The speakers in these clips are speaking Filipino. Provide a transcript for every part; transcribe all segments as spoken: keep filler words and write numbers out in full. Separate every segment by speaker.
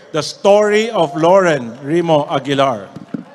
Speaker 1: The Story of Lauren Remo Aguilar.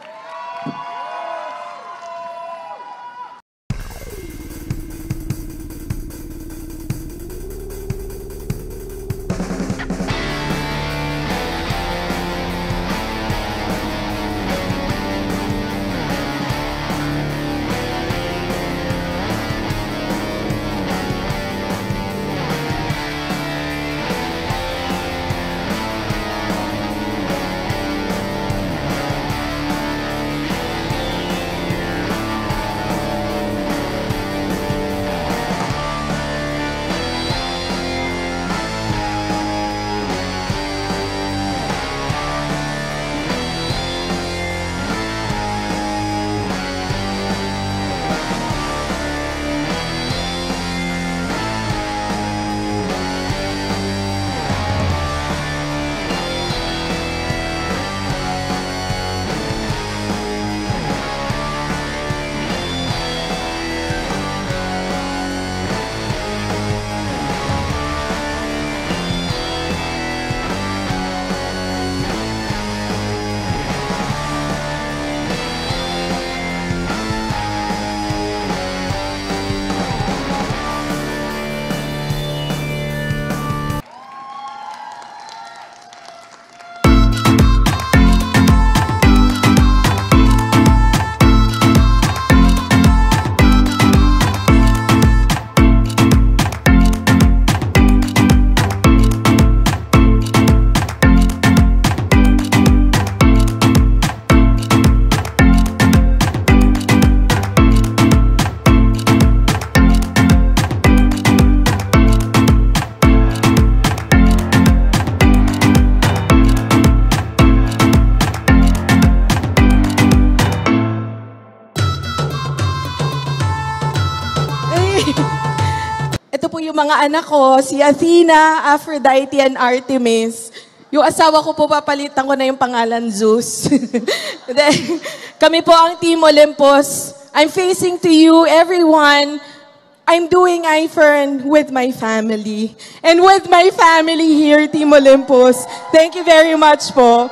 Speaker 2: Ito po yung mga anak ko, si Athena, Aphrodite, and Artemis. Yung asawa ko po, papalitan ko na yung pangalan, Zeus. Then, kami po ang Team Olympus. I'm facing to you, everyone. I'm doing I F E R N with my family. And with my family here, Team Olympus. Thank you very much po.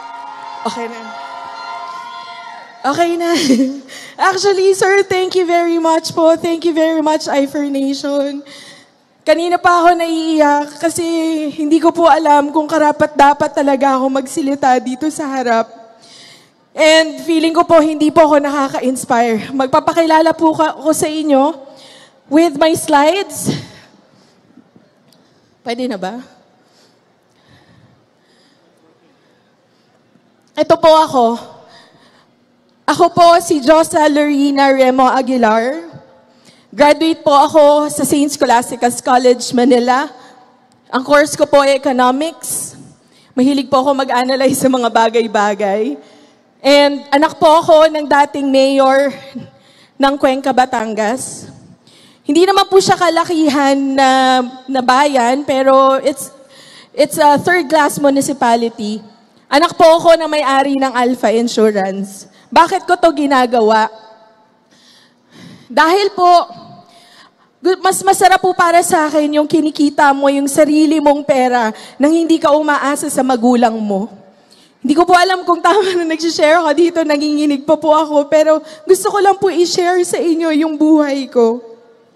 Speaker 2: Okay na. Okay na. Actually, sir, thank you very much po. Thank you very much, I F E R Nation. Kanina pa ako naiiyak kasi hindi ko po alam kung karapat-dapat talaga ako magsilita dito sa harap. And feeling ko po hindi po ako nakaka-inspire. Magpapakilala po ako sa inyo with my slides. Pwede na ba? Ito po ako. Ako po si Josa Lorena Remo Aguilar. Graduate po ako sa Saint Scholastica's College, Manila. Ang course ko po ay Economics. Mahilig po ako mag-analyze sa mga bagay-bagay. And anak po ako ng dating mayor ng Cuenca, Batangas. Hindi naman po siya kalakihan na, na bayan, pero it's, it's a third-class municipality. Anak po ako ng may-ari ng Alpha Insurance. Bakit ko to ginagawa? Dahil po, mas masarap po para sa akin yung kinikita mo yung sarili mong pera nang hindi ka umaasa sa magulang mo. Hindi ko po alam kung tama na nagsishare ako dito, nanginginig pa po ako, pero gusto ko lang po i-share sa inyo yung buhay ko.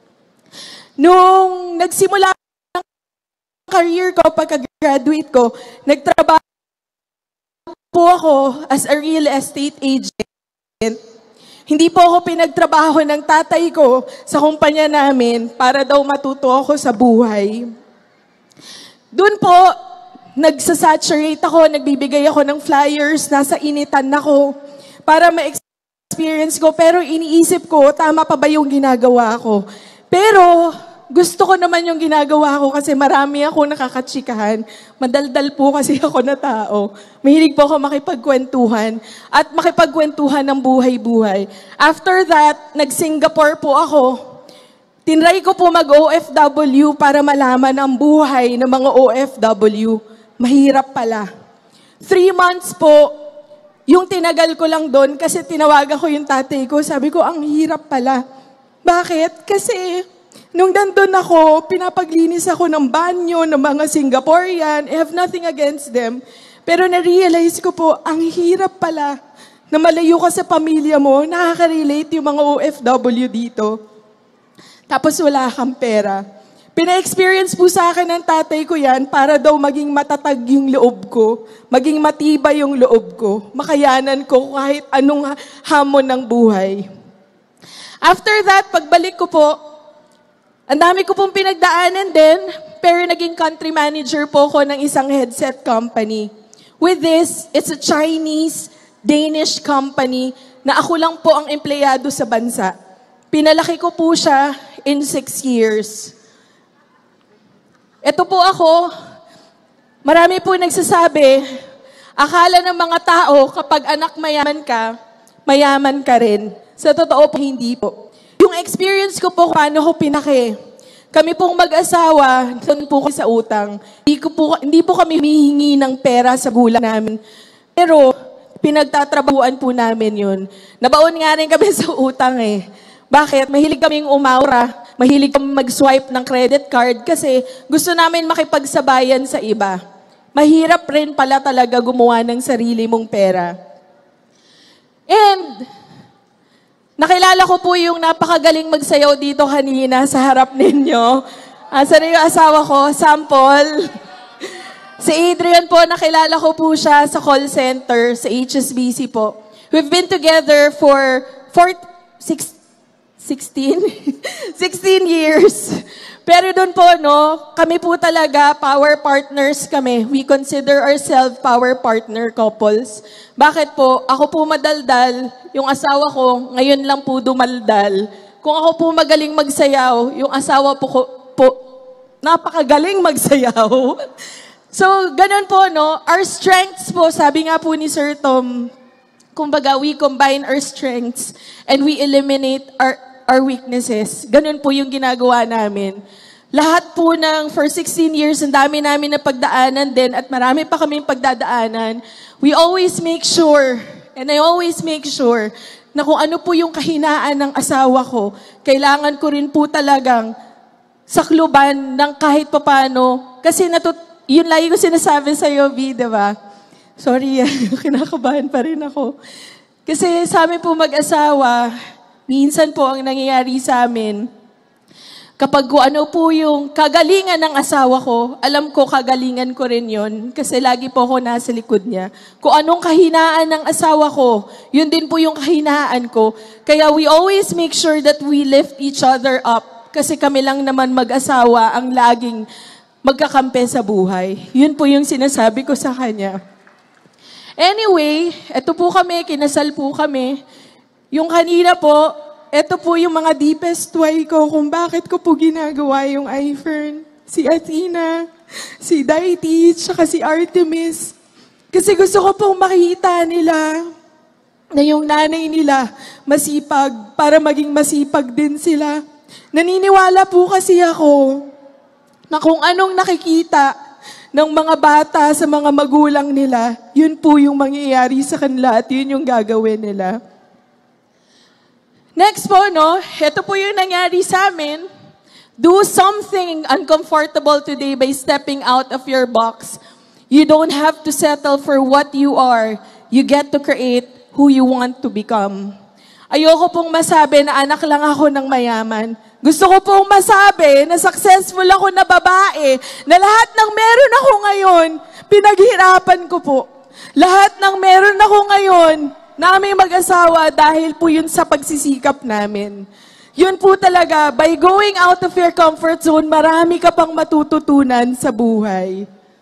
Speaker 2: Nung nagsimula ang career ko, pagka-graduate ko, nagtrabaho po ako as a real estate agent. Hindi po ako pinagtrabaho ng tatay ko sa kumpanya namin para daw matuto ako sa buhay. Doon po, nagsasaturate ako, nagbibigay ako ng flyers, nasa initan ako para ma-experience ko. Pero iniisip ko, tama pa ba yung ginagawa ko? Pero gusto ko naman yung ginagawa ko kasi marami ako nakakatsikahan. Madaldal po kasi ako na tao. Mahilig po ako makipagkwentuhan at makipagkwentuhan ng buhay-buhay. After that, nag-Singapore po ako. Tinry ko po mag-O F W para malaman ang buhay ng mga O F W. Mahirap pala. Three months po, yung tinagal ko lang doon kasi tinawagan ko yung tatay ko. Sabi ko, ang hirap pala. Bakit? Kasi Nung nandun ako, pinapaglinis ako ng banyo ng mga Singaporean. I have nothing against them. Pero na-realize ko po, ang hirap pala na malayo ka sa pamilya mo, nakaka-relate yung mga O F W dito. Tapos wala kang pera. Pina-experience po sa akin ng tatay ko yan para daw maging matatag yung loob ko, maging matibay yung loob ko, makayanan ko kahit anong hamon ng buhay. After that, pagbalik ko po, ang dami ko pong pinagdaanan din, pero naging country manager po ko ng isang headset company. With this, it's a Chinese, Danish company na ako lang po ang empleyado sa bansa. Pinalaki ko po siya in six years. Ito po ako, marami po nagsasabi, akala ng mga tao kapag anak mayaman ka, mayaman ka rin. Sa totoo po, hindi po. Yung experience ko po, paano ko pinaki. Kami pong mag-asawa, doon po kami sa utang. Hindi, ko po, hindi po kami humihingi ng pera sa gulang namin. Pero, pinagtatrabahuan po namin yun. Nabaon nga rin kami sa utang eh. Bakit? Mahilig kaming umaura. Mahilig kami mag-swipe ng credit card kasi gusto namin makipagsabayan sa iba. Mahirap rin pala talaga gumawa ng sarili mong pera. And, nakilala ko po yung napakagaling magsayaw dito kanina sa harap ninyo. Asa na yung asawa ko? Sample. Si Adrian po, nakilala ko po siya sa call center, sa H S B C po. We've been together for four, six, sixteen? sixteen years. Pero doon po, no, kami po talaga, power partners kami. We consider ourselves power partner couples. Bakit po? Ako po madaldal, yung asawa ko, ngayon lang po dumaldal. Kung ako po magaling magsayaw, yung asawa po, ko, po napakagaling magsayaw. So, ganun po, no? Our strengths po, sabi nga po ni Sir Tom, kumbaga, we combine our strengths and we eliminate our, our weaknesses. Ganun po yung ginagawa namin. Lahat po ng, for sixteen years, ang dami namin na pagdaanan din at marami pa kaming pagdadaanan. We always make sure, and I always make sure, na kung ano po yung kahinaan ng asawa ko, kailangan ko rin po talagang sakluban ng kahit papano. Kasi natut yun lagi ko sinasabi sa iyo, V, di ba? Sorry, kinakabahan pa rin ako. Kasi sa amin po mag-asawa, minsan po ang nangyayari sa amin, kapag kung ano po yung kagalingan ng asawa ko, alam ko kagalingan ko rin yun, kasi lagi po ako nasa likod niya. Kung anong kahinaan ng asawa ko, yun din po yung kahinaan ko. Kaya we always make sure that we lift each other up, kasi kami lang naman mag-asawa ang laging magkakampi sa buhay. Yun po yung sinasabi ko sa kanya. Anyway, eto po kami, kinasal po kami. Yung kanina po, eto po yung mga deepest why ko kung bakit ko po ginagawa yung iFern. Si Athena, si Daity, tsaka si Artemis. Kasi gusto ko pong makita nila na yung nanay nila masipag para maging masipag din sila. Naniniwala po kasi ako na kung anong nakikita ng mga bata sa mga magulang nila, yun po yung mangyayari sa kanila at yun yung gagawin nila. Next po, no, ito po yung nangyari sa amin. Do something uncomfortable today by stepping out of your box. You don't have to settle for what you are. You get to create who you want to become. Ayoko pong masabi na anak lang ako ng mayaman. Gusto ko pong masabi na successful ako na babae, na lahat ng meron ako ngayon, pinaghirapan ko po. Lahat ng meron ako ngayon, namin mag-asawa dahil po yun sa pagsisikap namin. Yun po talaga, by going out of your comfort zone, marami ka pang matututunan sa buhay.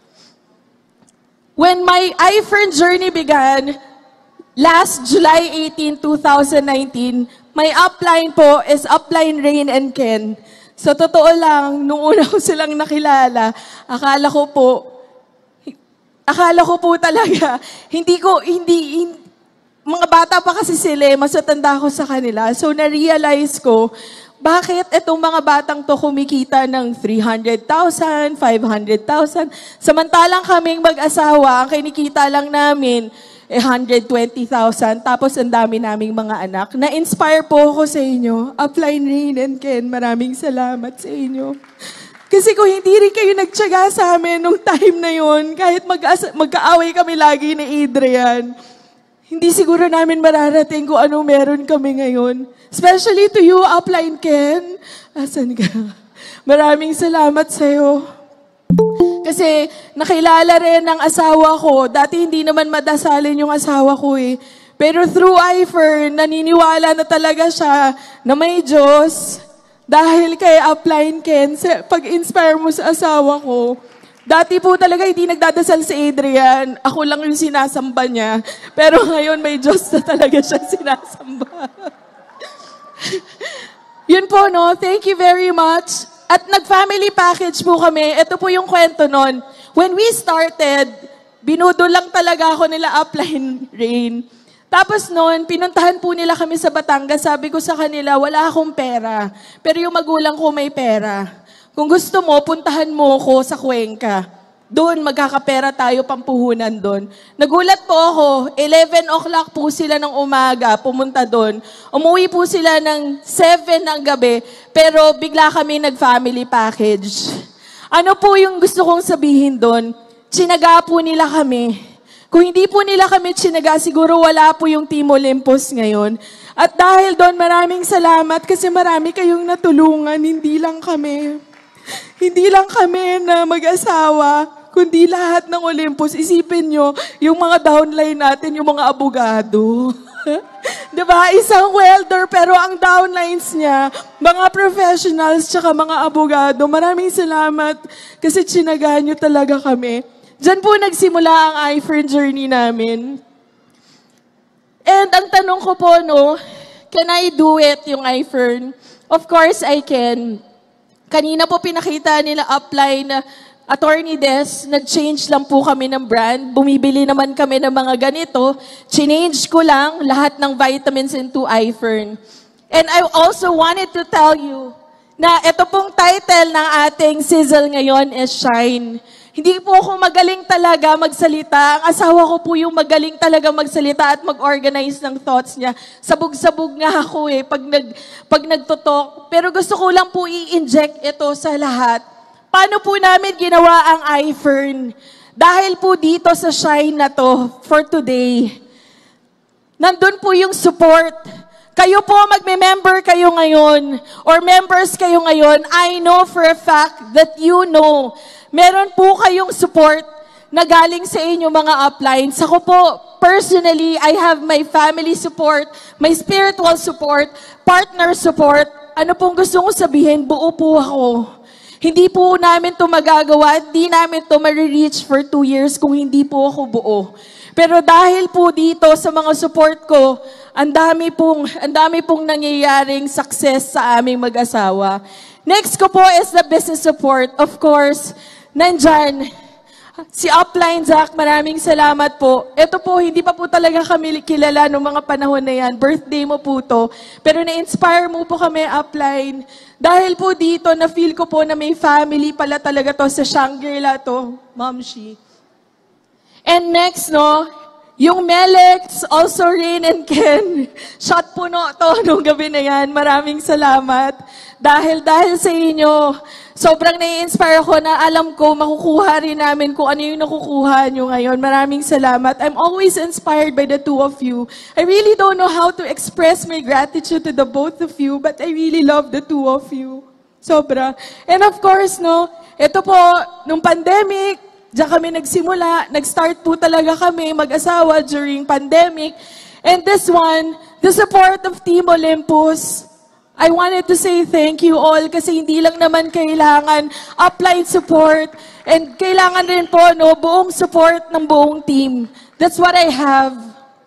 Speaker 2: When my iFern journey began, last July eighteenth, two thousand nineteen, my upline po is upline Rain and Ken. So, totoo lang, nung una ko silang nakilala, akala ko po, akala ko po talaga, hindi ko, hindi, hindi mga bata pa kasi sila, mas matanda ko sa kanila. So, na-realize ko, bakit itong mga batang to kumikita ng three hundred thousand, five hundred thousand? Samantalang kaming mag-asawa, ang kinikita lang namin, one hundred twenty thousand. Tapos ang dami naming mga anak. Na-inspire po ako sa inyo. Upline Rain and Ken, maraming salamat sa inyo. Kasi kung hindi rin kayo nagtyaga sa amin nung time na yon, kahit mag- magkaaway kami lagi ni Adrian, hindi siguro namin mararating kung ano meron kami ngayon. Especially to you, Upline Ken. Asan ka? Maraming salamat sa'yo. Kasi nakilala rin ng asawa ko. Dati hindi naman madasalin yung asawa ko eh. Pero through I F E R, naniniwala na talaga siya na may Diyos. Dahil kay Upline Ken, pag-inspire mo sa asawa ko, dati po talaga hindi nagdadasal si Adrian. Ako lang yung sinasamba niya. Pero ngayon may Diyos na talaga siya sinasamba. Yun po, no? Thank you very much. At nag-family package po kami. Ito po yung kwento nun. When we started, binudo lang talaga ako nila Upline Rain. Tapos noon, pinuntahan po nila kami sa Batangas. Sabi ko sa kanila, wala akong pera. Pero yung magulang ko may pera. Kung gusto mo, puntahan mo ko sa Cuenca. Doon, magkakapera tayo, pampuhunan doon. Nagulat po ako, eleven o'clock po sila ng umaga, pumunta doon. Umuwi po sila ng seven ng gabi, pero bigla kami nag-family package. Ano po yung gusto kong sabihin doon? Tsinaga po nila kami. Kung hindi po nila kami tsinaga, siguro wala po yung Team Olympus ngayon. At dahil doon, maraming salamat kasi marami kayong natulungan, hindi lang kami. Hindi lang kami na mag-asawa, kundi lahat ng Olympus. Isipin nyo, yung mga downline natin, yung mga abogado. Diba? Isang welder, pero ang downlines niya, mga professionals, tsaka mga abogado. Maraming salamat kasi tsinaga nyo talaga kami. Diyan po nagsimula ang I F E R journey namin. And ang tanong ko po, no, can I do it, yung I F E R? Of course, I can. Kanina po pinakita nila upline na Attorney Des, nag-change lang po kami ng brand. Bumibili naman kami ng mga ganito. Change ko lang lahat ng vitamins into I F E R. And I also wanted to tell you na ito pong title ng ating sizzle ngayon is Shine. Hindi po ako magaling talaga magsalita. Ang asawa ko po yung magaling talaga magsalita at mag-organize ng thoughts niya. Sabog-sabog nga ako eh pag, nag, pag nagtutok. Pero gusto ko lang po i-inject ito sa lahat. Paano po namin ginawa ang I F E R? Dahil po dito sa Shine na to for today, nandun po yung support. Kayo po, magme-member kayo ngayon or members kayo ngayon, I know for a fact that you know meron po kayong support na galing sa inyo mga uplines. Ako po, personally, I have my family support, my spiritual support, partner support. Ano pong gusto ko sabihin? Buo po ako. Hindi po namin to magagawa, hindi namin to ma-reach for two years kung hindi po ako buo. Pero dahil po dito sa mga support ko, ang dami pong, ang dami pong nangyayaring success sa aming mag-asawa. Next ko po is the business support. Of course, nandyan, si Upline Zach, maraming salamat po. Ito po, hindi pa po talaga kami kilala noong mga panahon na yan. Birthday mo po to. Pero na-inspire mo po kami, Upline. Dahil po dito, na-feel ko po na may family pala talaga to sa Shangri-La to, Ma'am Shi. And next, no, yung Melex, also Rain and Ken. Shot puno to nung gabi na yan. Maraming salamat. Dahil, dahil sa inyo, sobrang nai-inspire ako na alam ko, makukuha rin namin kung ano yung nakukuha nyo ngayon. Maraming salamat. I'm always inspired by the two of you. I really don't know how to express my gratitude to the both of you, but I really love the two of you. Sobra. And of course, no, ito po, nung pandemic, diyan kami nagsimula, nag-start po talaga kami mag-asawa during pandemic. And this one, the support of Team Olympus, I wanted to say thank you all kasi hindi lang naman kailangan upline support and kailangan rin po no, buong support ng buong team. That's what I have.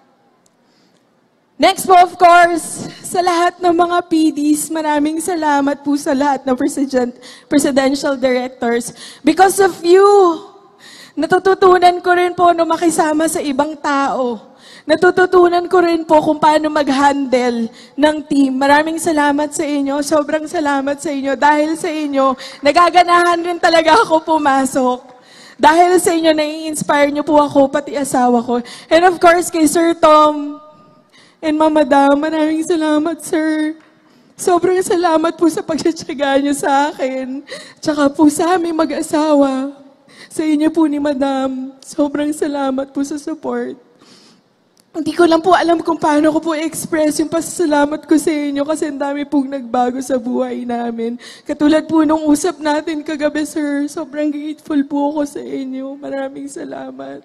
Speaker 2: Next po, of course, sa lahat ng mga P Ds, maraming salamat po sa lahat ng president, presidential directors. Because of you, natututunan ko rin po no, makisama sa ibang tao. Natututunan ko rin po kung paano mag-handle ng team. Maraming salamat sa inyo. Sobrang salamat sa inyo. Dahil sa inyo, nagaganahan rin talaga ako pumasok. Dahil sa inyo, nai-inspire niyo po ako, pati asawa ko. And of course, kay Sir Tom and Mama Dam, maraming salamat, sir. Sobrang salamat po sa pagtsatsaga niyo sa akin. Tsaka po sa aming mag-asawa. Sa inyo po ni Madam, sobrang salamat po sa support. Hindi ko lang po alam kung paano ko po i-express yung pasasalamat ko sa inyo kasi ang dami pong nagbago sa buhay namin. Katulad po nung usap natin kagabi, sir, sobrang grateful po ako sa inyo. Maraming salamat.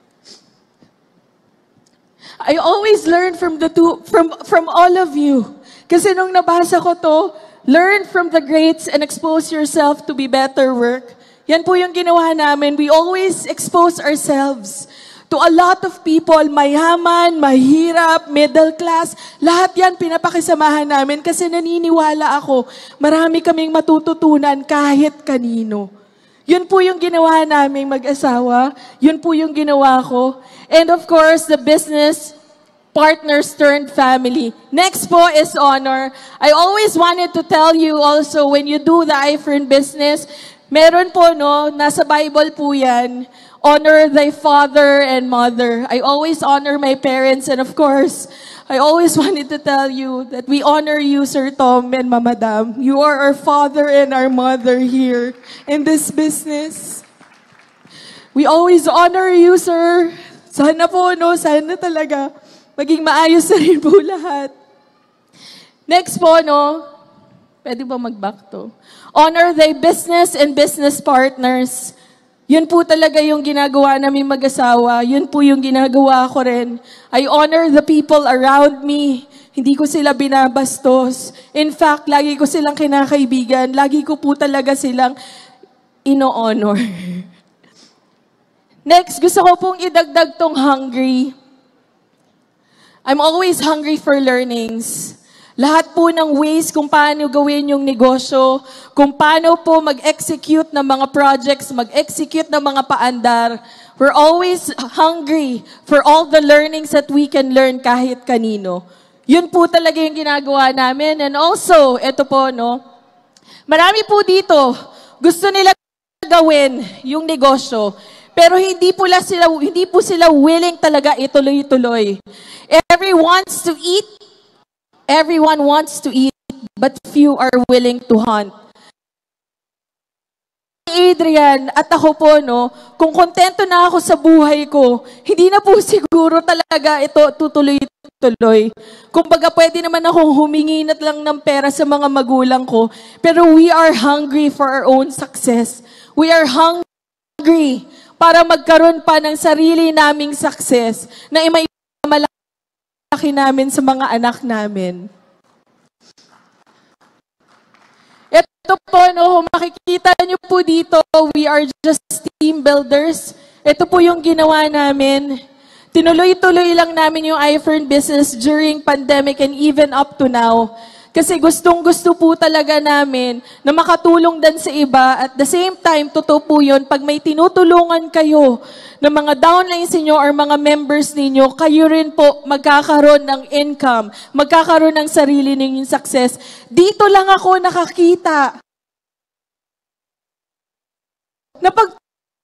Speaker 2: I always learn from the two, from from all of you. Kasi nung nabasa ko to, learn from the greats and expose yourself to be better work. Yan po yung ginawa namin. We always expose ourselves to a lot of people, mayaman, mahirap, middle class, lahat yan pinapakisamahan namin kasi naniniwala ako, marami kaming matututunan kahit kanino. Yun po yung ginawa naming mag-asawa, yun po yung ginawa ko. And of course, the business partners turned family. Next po is honor. I always wanted to tell you also, when you do the iFern business, meron po, no, nasa Bible po yan, honor thy father and mother. I always honor my parents, and of course, I always wanted to tell you that we honor you, Sir Tom and Mama Dam. You are our father and our mother here in this business. We always honor you, sir. Sana po, no, sana talaga maging maayos na rin po lahat. Next po, no, pwede ba mag-back to? Honor thy business and business partners. Yun po talaga yung ginagawa namin mag-asawa. Yun po yung ginagawa ko rin. I honor the people around me. Hindi ko sila binabastos. In fact, lagi ko silang kinakaibigan. Lagi ko po talaga silang ino-honor. Next, gusto ko pong idagdag tong hungry. I'm always hungry for learnings. Lahat po ng ways kung paano gawin yung negosyo, kung paano po mag-execute ng mga projects, mag-execute ng mga paandar. We're always hungry for all the learnings that we can learn kahit kanino. Yun po talaga yung ginagawa namin. And also, eto po, no, marami po dito, gusto nila gawin yung negosyo, pero hindi po sila, hindi po sila willing talaga ituloy-tuloy. Everyone wants to eat, Everyone wants to eat, but few are willing to hunt. Adrian, at ako po, no, kung kontento na ako sa buhay ko, hindi na po siguro talaga ito tutuloy-tuloy. Kung baga pwede naman akong humingi na lang ng pera sa mga magulang ko, pero we are hungry for our own success. We are hungry para magkaroon pa ng sarili naming success na imay namin sa mga anak namin. Ito po, no, makikita niyo po dito, we are just team builders. Ito po yung ginawa namin. Tinuloy-tuloy lang namin yung iFern business during pandemic and even up to now. Kasi gustong-gusto po talaga namin na makatulong din sa iba. At the same time, totoo po yun, pag may tinutulungan kayo ng mga downlines ninyo or mga members ninyo, kayo rin po magkakaroon ng income, magkakaroon ng sarili ninyong success. Dito lang ako nakakita na pag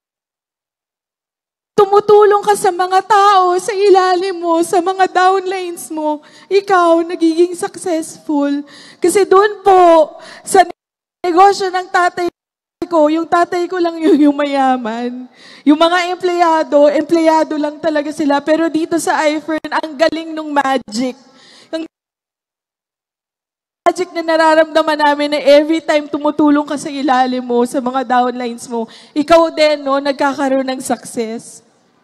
Speaker 2: tumutulong ka sa mga tao, sa ilalim mo, sa mga downlines mo, ikaw nagiging successful. Kasi doon po, sa negosyo ng tatay ko, yung tatay ko lang yung, yung mayaman. Yung mga empleyado, empleyado lang talaga sila. Pero dito sa iFern, ang galing nung magic. Yung magic na nararamdaman namin na every time tumutulong ka sa ilalim mo, sa mga downlines mo, ikaw din, no, nagkakaroon ng success.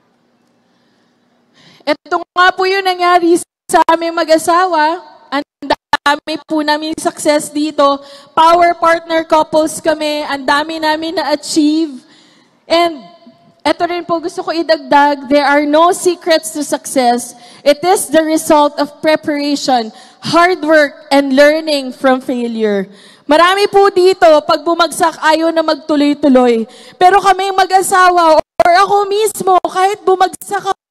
Speaker 2: Ito nga po yung nangyari sa aming mag-asawa. Ang dami po namin success dito. Power partner couples kami. Ang dami namin na-achieve. And ito rin po gusto ko idagdag, there are no secrets to success. It is the result of preparation, hard work, and learning from failure. Marami po dito, pag bumagsak, ayaw na magtuloy-tuloy. Pero kami mag-asawa, or ako mismo, kahit bumagsak ako,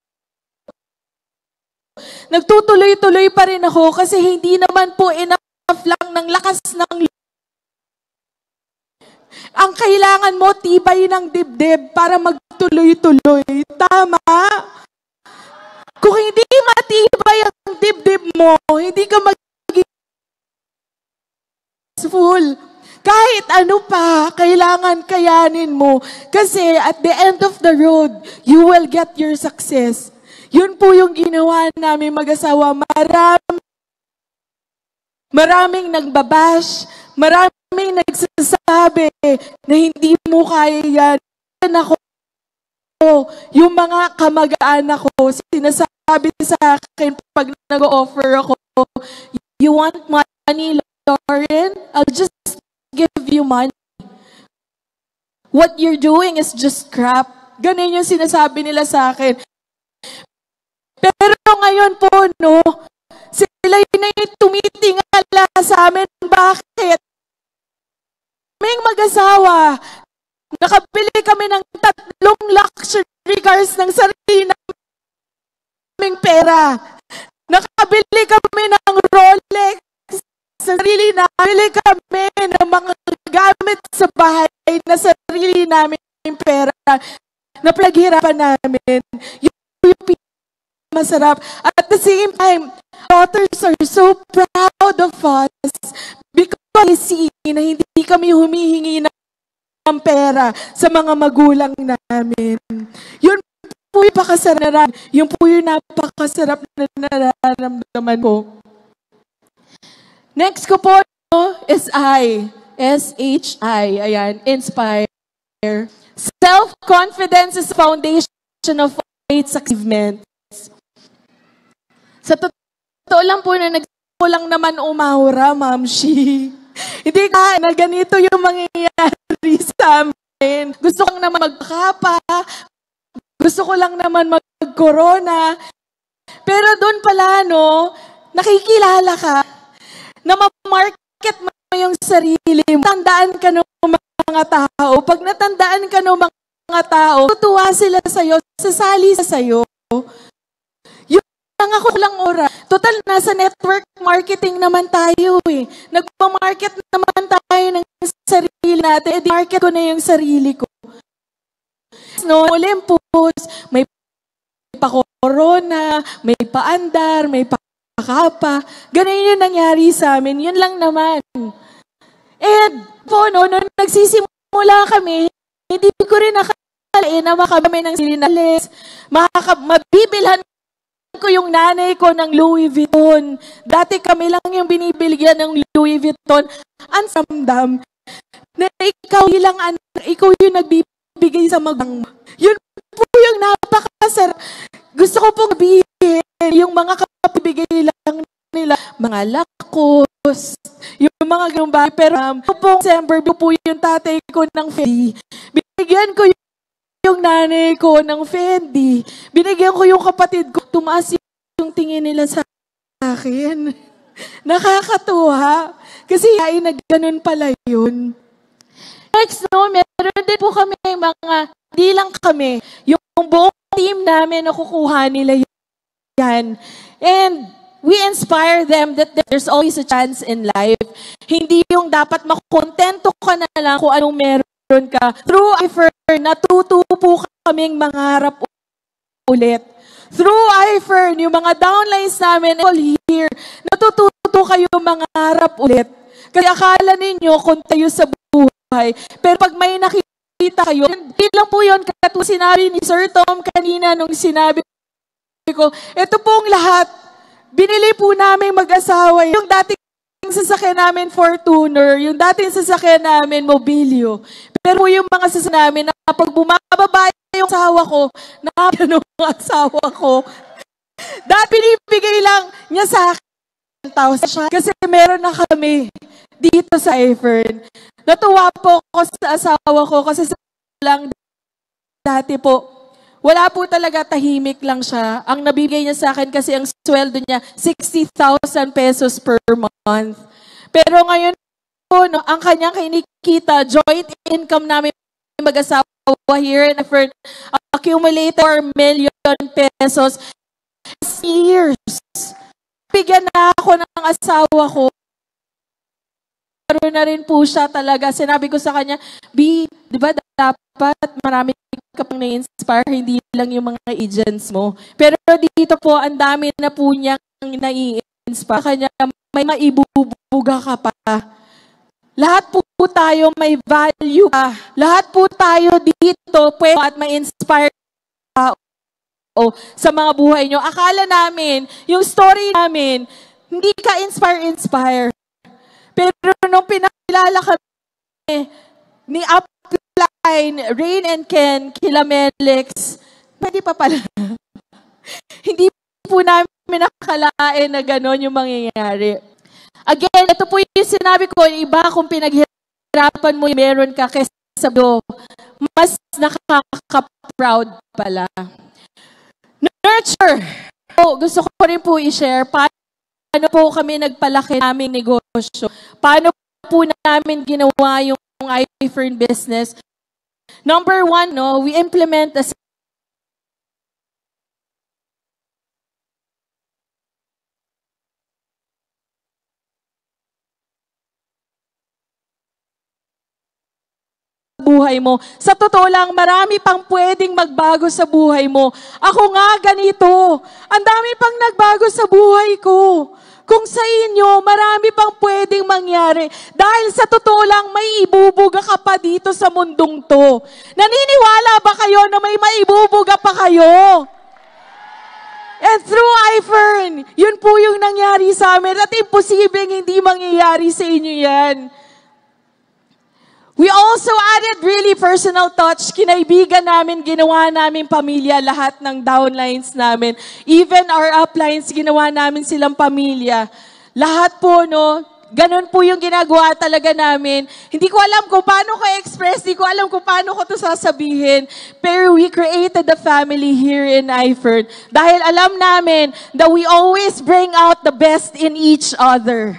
Speaker 2: nagtutuloy-tuloy pa rin ako kasi hindi naman po enough lang ng lakas ng Ang kailangan mo, tibay ng dibdib para magtuloy-tuloy. Tama? Kung hindi matibay ang dibdib mo, hindi ka magiging successful. Kahit ano pa, kailangan kayanin mo. Kasi at the end of the road, you will get your success. Yun po yung ginawa namin mag-asawa. Maraming, maraming nagbabash, maraming nagsasabi na hindi mo kaya yan. Ako, yung mga kamag-anak ko, sinasabi sa akin pag nag-offer ako, you want money, Lauren? I'll just give you money. What you're doing is just crap. Ganun yung sinasabi nila sa akin. Pero ngayon po, no, sila yun na yung tumitingala sa amin. Bakit? Kaming mag-asawa, nakabili kami ng tatlong luxury cars ng sarili naming pera. Nakabili kami ng Rolex sa sarili namin. Bili kami ng mga gamit sa bahay na sarili namin pera na pinaghirapan namin. Yung, yung masarap. At the same time, daughters are so proud of us because they see na hindi kami humihingi ng pera sa mga magulang namin. Yun po yung pakasarap. Yun po yung napakasarap na nararamdaman ko. Next ko po is I. S H I. Ayan. Inspire. Self-confidence is the foundation of great achievements. Sa totoo lang po na nagsipo lang naman umahura, Ma'am Shi. Hindi ka na ganito yung mangyayari sa amin. Gusto ko lang naman magkapa. Gusto ko lang naman mag-corona. Pero doon pala, no, nakikilala ka na ma-market mo yung sarili mo. Tandaan ka ng mga tao. Pag natandaan ka ng mga tao, tutuwa sila sa'yo, sasali sa sa'yo. Yung lang ako lang ora. Total, nasa network marketing naman tayo eh. Nagpa-market naman tayo ng sarili natin. E market ko na yung sarili ko. No, Olympus, may pa-corona, may paandar, may pa Kakapa. Ganun yung nangyari sa amin. Yun lang naman. And po, no, nung nagsisimula kami, hindi ko rin nakalain na makabami ng silinalis. Makaka- mabibilhan ko yung nanay ko ng Louis Vuitton. Dati kami lang yung binibilgyan ng Louis Vuitton. Ang samdam na ikaw ilang anak, ikaw yung nagbibigay sa magang. Yun po yung napakasarap. Gusto ko pong sabihin, yung mga kapibigay lang nila, mga lakos, yung mga ganun ba. Pero um, po, December po yung tatay ko ng Fendi. Binigyan ko yung, yung nanay ko ng Fendi. Binigyan ko yung kapatid ko. Tumaas yung tingin nila sa akin. Nakakatuwa. Kasi ay nagganon pala yun. Next, no, meron din po kami mga, di lang kami, yung buong team namin nakukuha nila yun. Yan. And we inspire them that there's always a chance in life. Hindi yung dapat makontento ka na lang kung anong meron ka. Through I F E R, natuto po kaming mangarap ulit. Through I F E R, yung mga downlines namin all here, natututo kayo mangarap ulit. Kasi akala ninyo kung tayo sa buhay. Pero pag may nakita kayo, hindi lang po yun. Katulad sinabi ni Sir Tom kanina nung sinabi ko, ito pong lahat, binili po namin mag-asawa. Yung dating sasakyan namin Fortuner, yung dating sasakyan namin Mobilio. Pero yung mga sasakyan namin, na pag bumababa yung asawa ko, nakapano ang asawa ko, dati pinibigay lang niya sa akin one thousand. Kasi meron na kami dito sa I F E R. Natuwa po ako sa asawa ko kasi sa lang dati po, wala po talaga, tahimik lang siya. Ang nabibigay niya sa akin kasi ang sweldo niya, sixty thousand pesos per month. Pero ngayon po, no, ang kanyang kinikita, joint income namin mag-asawa here in effort, accumulated four million pesos. Years. Bigyan na ako ng asawa ko na rin po siya talaga. Sinabi ko sa kanya, B, di ba dapat marami ka pang na-inspire, hindi lang yung mga agents mo. Pero dito po, ang dami na po niyang nai-inspire. Kanya, may maibubuga ka pa. Lahat po tayo may value pa. Lahat po tayo dito pwede at ma-inspire ka o sa mga buhay nyo. Akala namin, yung story namin, hindi ka inspire-inspire. Pero nung pinakilala kami ni Upline, Rain and Ken, kila Melix, pwede pa pala. Hindi po namin nakalain na gano'n yung mangyayari. Again, ito po yung sinabi ko, iba kung pinaghirapan mo, meron ka kaysa do, mas nakaka-proud pala. Nurture. Oh, gusto ko rin po i-share, paano po kami nagpalaki naming negosyo? Paano po namin ginawa yung iFern business? Number one, no, we implement a buhay mo. Sa totoo lang, marami pang pwedeng magbago sa buhay mo. Ako nga ganito. Ang dami pang nagbago sa buhay ko. Kung sa inyo, marami pang pwedeng mangyari. Dahil sa totoo lang, may ibubuga ka pa dito sa mundong to. Naniniwala ba kayo na may maibubuga pa kayo? And through iFern, yun po yung nangyari sa amin at imposibleng hindi mangyayari sa inyo yan. We also added really personal touch. Kinaibigan namin, ginawa namin pamilya, lahat ng downlines namin. Even our uplines, ginawa namin silang pamilya. Lahat po, no, ganun po yung ginagawa talaga namin. Hindi ko alam kung paano ko express, hindi ko alam kung paano ko to sasabihin. Pero we created a family here in iFern. Dahil alam namin that we always bring out the best in each other.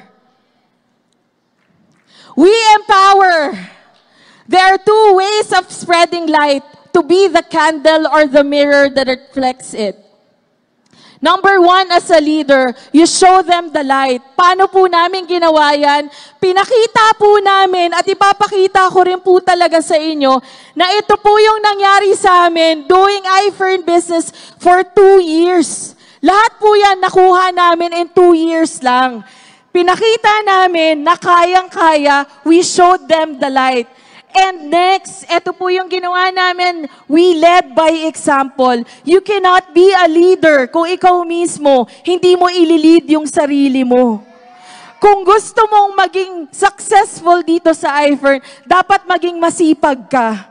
Speaker 2: We empower. There are two ways of spreading light, to be the candle or the mirror that reflects it. Number one, as a leader, you show them the light. Paano po namin ginawa yan? Pinakita po namin at ipapakita ko rin po talaga sa inyo na ito po yung nangyari sa amin doing iFern business for two years. Lahat po yan nakuha namin in two years lang. Pinakita namin na kayang-kaya, we showed them the light. And next, ito po yung ginawa namin, we led by example. You cannot be a leader kung ikaw mismo, hindi mo ililid yung sarili mo. Kung gusto mong maging successful dito sa iFern, dapat maging masipag ka.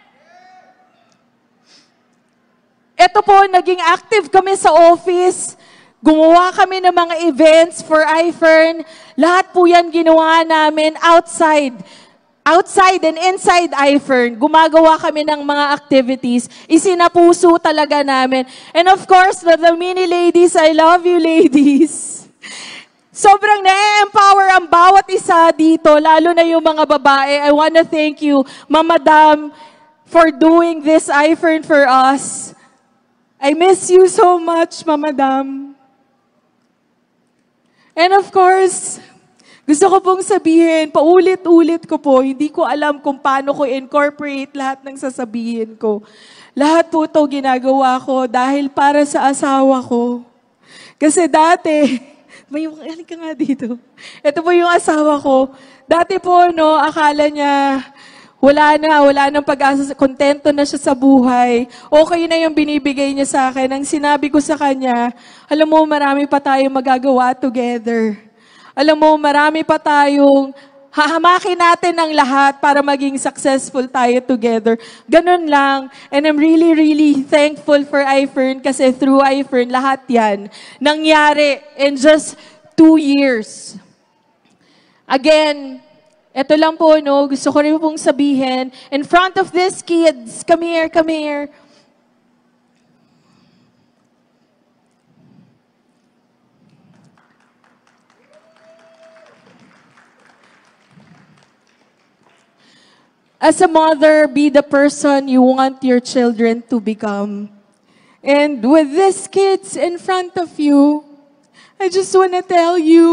Speaker 2: Ito po, naging active kami sa office. Gumawa kami ng mga events for iFern. Lahat po yan ginawa namin outside. Outside and inside iFern, gumagawa kami ng mga activities. Isinapuso talaga namin. And of course, the, the mini ladies, I love you ladies. Sobrang na-empower ang bawat isa dito, lalo na yung mga babae. I wanna thank you, Mama Dam, for doing this iFern for us. I miss you so much, Mama Dam. And of course, gusto ko pong sabihin, paulit-ulit ko po, hindi ko alam kung paano ko incorporate lahat ng sasabihin ko. Lahat po ito ginagawa ko dahil para sa asawa ko. Kasi dati, may halika ka nga dito. Ito po yung asawa ko. Dati po, no, akala niya, wala na, wala nang pag-asa, kontento na siya sa buhay. Okay na yung binibigay niya sa akin. Ang sinabi ko sa kanya, alam mo, marami pa tayong magagawa together. Alam mo, marami pa tayong hahamakin natin ang lahat para maging successful tayo together. Ganun lang. And I'm really, really thankful for iFern kasi through iFern, lahat yan nangyari in just two years. Again, eto lang po, no, gusto ko rin pong sabihin, in front of these kids, come here, come here. As a mother, be the person you want your children to become. And with these kids in front of you, I just want to tell you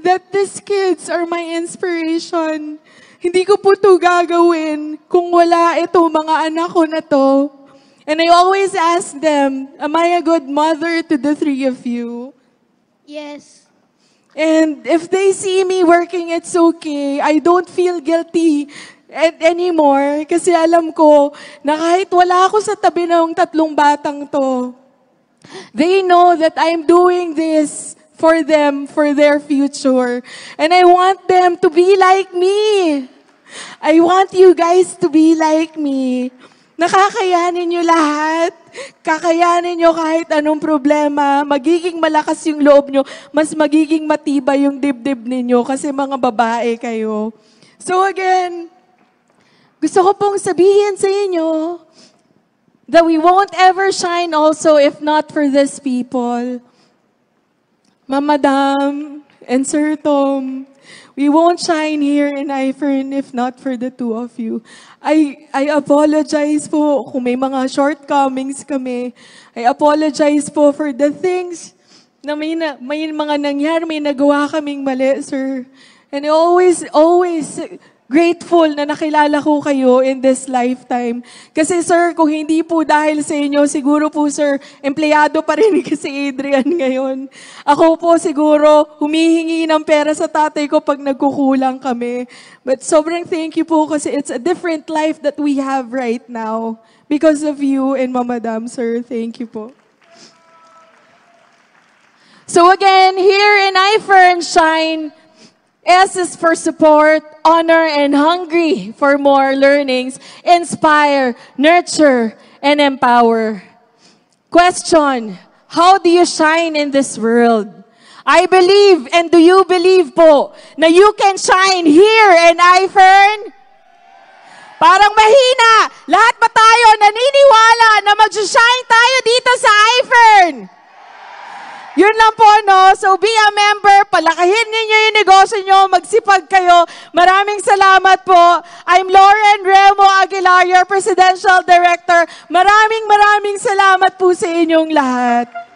Speaker 2: that these kids are my inspiration. Hindi ko po ito gagawin kung wala ito mga anak ko na to. And I always ask them, am I a good mother to the three of you?
Speaker 3: Yes.
Speaker 2: And if they see me working, it's okay. I don't feel guilty a- anymore kasi alam ko na kahit wala ako sa tabi ng tatlong batang to, they know that I'm doing this for them, for their future. And I want them to be like me. I want you guys to be like me. Nakakayanin nyo lahat. Kakayanin nyo kahit anong problema. Magiging malakas yung loob nyo. Mas magiging matibay yung dibdib ninyo kasi mga babae kayo. So again, gusto ko pong sabihin sa inyo that we won't ever shine also if not for these people. Mama Dam and Sir Tom, we won't shine here in I F E R N if not for the two of you. I I apologize po kung may mga shortcomings kami. I apologize po for the things na may, na, may mga nangyari, may nagawa kaming mali, sir. And I always, always grateful na nakilala ko kayo in this lifetime. Kasi sir, kung hindi po dahil sa inyo, siguro po sir, empleyado pa rin kasi Adrian ngayon. Ako po siguro, humihingi ng pera sa tatay ko pag nagkukulang kami. But sobrang thank you po kasi it's a different life that we have right now. Because of you and Mama Dam, sir. Thank you po. So again, here in I F E R N Shine, S is for support, honor, and hungry for more learnings, inspire, nurture, and empower. Question, how do you shine in this world? I believe, and do you believe po, na you can shine here in I F E R N? Parang mahina. Lahat ba tayo naniniwala na mag-shine tayo dito sa I F E R N? Yun lang po, no? So be a member, palakahin ninyo yung negosyo nyo, magsipag kayo. Maraming salamat po. I'm Lauren Remo Aguilar, your Presidential Director. Maraming maraming salamat po sa inyong lahat.